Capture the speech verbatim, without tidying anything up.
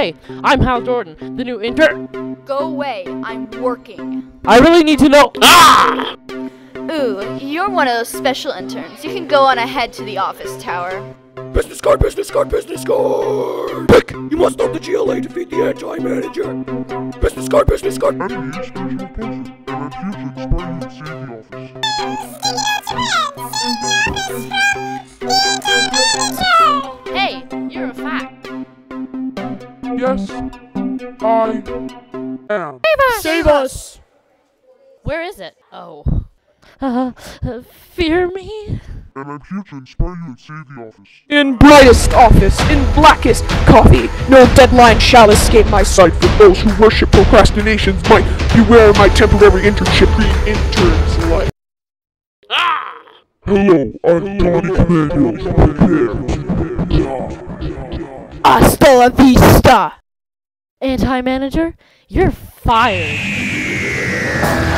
Hey, I'm Hal Jordan, the new intern. Go away, I'm working. I really need to know. Ah! Ooh, you're one of those special interns. You can go on ahead to the office tower. Business card, business card, business card! Pick! You must stop the G L A to defeat the anti-manager! Business card, business card! How do you use special potion? And I'm here to inspire you to save the office. Hey, you're a fact. Yes, I am. Save us! Save us! Where is it? Oh. Uh, uh, fear me? And I'm here to inspire you and save the office. In brightest office, in blackest coffee, no deadline shall escape my sight. For those who worship procrastination's might, beware my temporary internship, Green Intern's life. Ah! Hello, I'm Donnie Commando. Prepare to die. Hasta la vista! Anti-manager, you're fired.